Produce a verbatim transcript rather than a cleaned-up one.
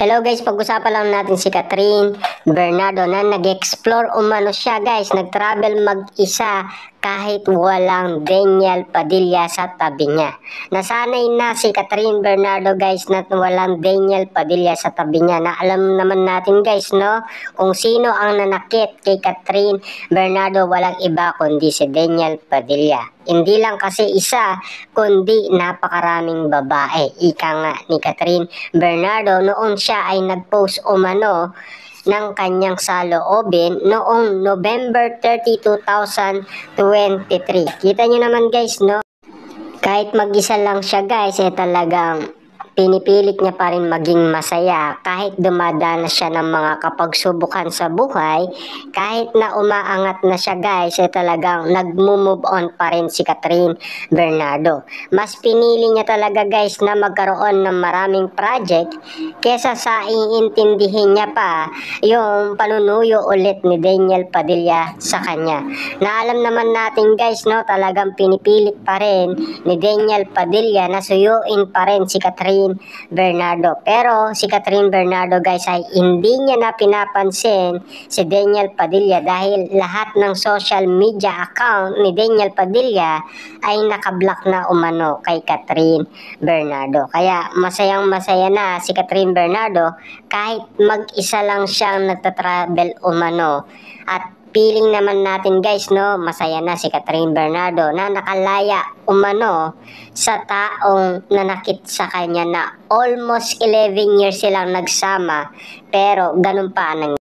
Hello guys, pag-usapan lang natin si Catherine Bernardo na nag-explore umano siya guys, nag-travel mag-isa kahit walang Daniel Padilla sa tabi niya. Nasanay na si Catherine Bernardo guys na walang Daniel Padilla sa tabi niya. Na alam naman natin guys no, kung sino ang nanakit kay Catherine Bernardo, walang iba kundi si Daniel Padilla. Hindi lang kasi isa, kundi napakaraming babae. Ika nga ni Catherine Bernardo noong siya ay nag-post umano ng kanyang saloobin noong November thirtieth, two thousand twenty-three. Kita nyo naman guys, no? Kahit mag-isa lang siya guys, eh talagang pinipilit niya pa rin maging masaya kahit dumadanas siya ng mga kapagsubukan sa buhay. Kahit na umaangat na siya guys, eh talagang nag-move on pa rin si Catherine Bernardo. Mas pinili niya talaga guys na magkaroon ng maraming project kesa sa iintindihin niya pa yung panunuyo ulit ni Daniel Padilla sa kanya. Na alam naman natin guys no, talagang pinipilit pa rin ni Daniel Padilla na suyuin pa rin si Catherine Bernardo. Pero si Catherine Bernardo guys ay hindi niya na pinapansin si Daniel Padilla dahil lahat ng social media account ni Daniel Padilla ay nakablock na umano kay Catherine Bernardo. Kaya masayang masaya na si Catherine Bernardo kahit mag-isa lang siyang nagtatravel umano. At feeling naman natin guys no, masaya na si Catherine Bernardo na nakalaya umano sa taong nanakit sa kanya na almost eleven years silang nagsama pero ganun pa ang